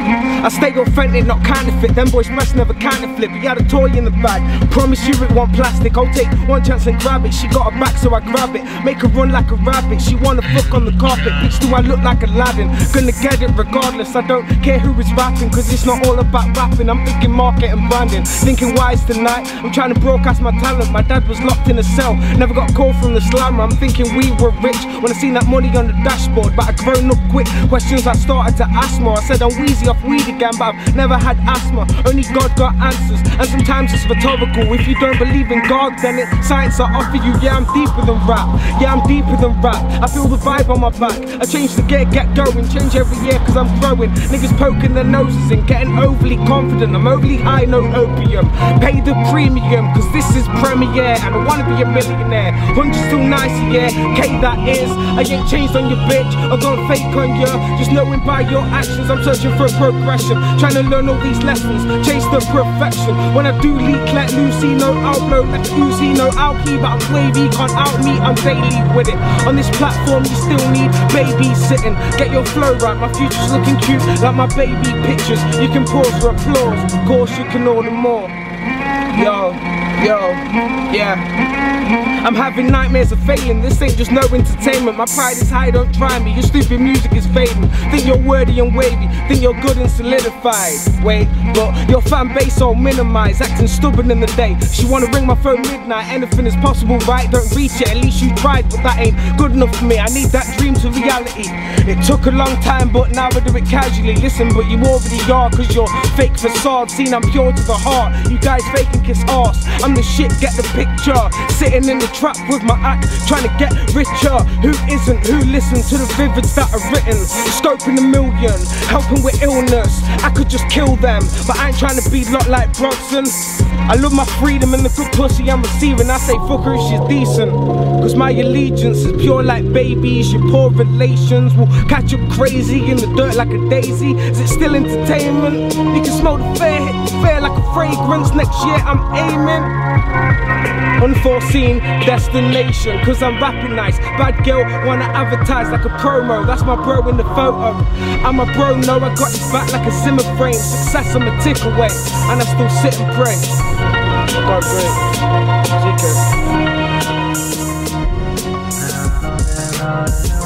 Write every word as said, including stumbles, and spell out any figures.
I stay authentic, not counterfeit. Them boys press never counterfeit. We had a toy in the bag. Promise you it won't plastic. I'll take one chance and grab it. She got her back, so I grab it. Make her run like a rabbit. She wanna fuck on the carpet. Bitch, do I look like Aladdin? Gonna get it regardless. I don't care who is rapping, cause it's not all about rapping. I'm thinking market and branding. Thinking wise tonight. I'm trying to broadcast my talent. My dad was locked in a cell. Never got a call from the slammer. I'm thinking we were rich when I seen that money on the dashboard. But I grown up quick. Questions I started to ask more. I said I'm wheezy off weed again, but I've never had asthma. Only God got answers, and sometimes it's rhetorical. If you don't believe in God, then it's science I offer you. Yeah, I'm deeper than rap. Yeah, I'm deeper than rap. I feel the vibe on my back. I change the gear, get going. Change every year cause I'm growing. Niggas poking their noses in, getting overly confident. I'm overly high, no opium. Pay the premium cause this is premiere, and I wanna be a millionaire. Hundreds still nice, yeah. K that is. I ain't changed on your bitch. I gone fake on you. Just knowing by your actions I'm searching for progression. Trying to learn all these lessons, chase the perfection. When I do leak like Lucy, no I'll blow like Uzi, no I'll keep, but I'm wavy, can't out me, I'm daily with it. On this platform you still need babysitting. Get your flow right, my future's looking cute like my baby pictures. You can pause for applause, of course you can order more. Yo, yo, yeah. I'm having nightmares of failing. This ain't just no entertainment. My pride is high, don't try me. Your stupid music is fading. Think you're wordy and wavy, think you're good and solidified. Wait, but your fan base all minimized, acting stubborn in the day. She wanna ring my phone midnight. Anything is possible, right? Don't reach it, at least you tried, but that ain't good enough for me. I need that dream to reality. It took a long time, but now I do it casually. Listen, but you already are, cause you're fake facade. Seen I'm pure to the heart. You guys fake and kiss arse. I'm the shit, get the picture. Sitting in the trap with my act, trying to get richer. Who isn't? Who listens to the vivids that are written? Scoping a million, helping with illness. I could just kill them, but I ain't trying to be lot like Bronson. I love my freedom and the good pussy I'm receiving. I say fuck her if she's decent, cause my allegiance is pure like babies. Your poor relations will catch up crazy in the dirt like a daisy. Is it still entertainment? You can smell the fair, hit the fair like a fragrance. Next year I'm aiming unforeseen destination, cause I'm rapping nice. Bad girl wanna advertise like a promo. That's my bro in the photo. I'm a bro, no, I got his back like a Zimmer frame. Success I'm a tick away, and I still sit and pray. God great. G K.